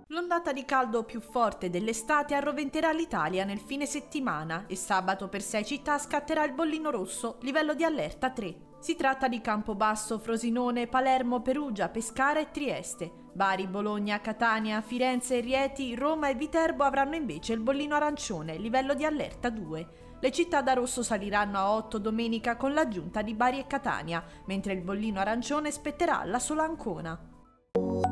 L'ondata di caldo più forte dell'estate arroventerà l'Italia nel fine settimana e sabato per 6 città scatterà il bollino rosso, livello di allerta 3. Si tratta di Campobasso, Frosinone, Palermo, Perugia, Pescara e Trieste. Bari, Bologna, Catania, Firenze, Rieti, Roma e Viterbo avranno invece il bollino arancione, livello di allerta 2. Le città da rosso saliranno a 8 domenica con l'aggiunta di Bari e Catania, mentre il bollino arancione spetterà alla sola Ancona.